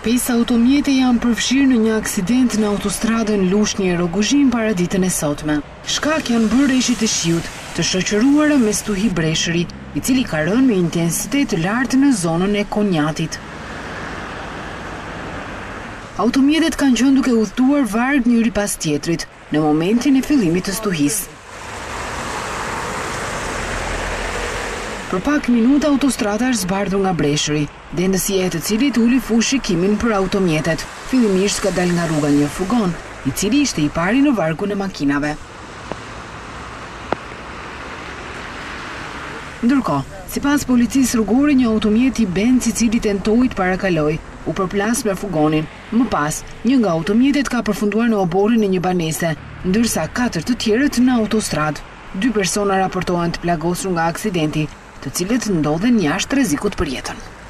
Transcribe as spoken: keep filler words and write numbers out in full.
Pesë automjete janë përfshirë në një aksident në autostradën Lushnjë-Roguzhin para ditën e sotme. Shkak janë bërë reshit të shiut, të shoqëruara me stuhi breshëri, i cili ka rënë me intensitet të lartë në zonën e Konjatit. Automjetet kanë qenë duke udhëtuar varg njëri pas tjetrit në momentin e fillimit të stuhisë. Për pak minuta autostrada është zbardhur nga breshëri, dendësia e të cilit uli fush shikimin për automjetet. Fillimisht ka dal nga rruga një furgon, i cili ishte i pari në vargun e makinave. Ndërkohë, sipas policisë rrugore, një automjet i Benz i cili tentoi të parakaloj, u përplas me furgonin. Më pas, një nga automjetet ka përfunduar në oborin e një banese, ndërsa katër të tjerët në autostradë. Dy persona raportohen të plagosur nga aksidenti, të cilët ndodhen jashtë rrezikut për jetën.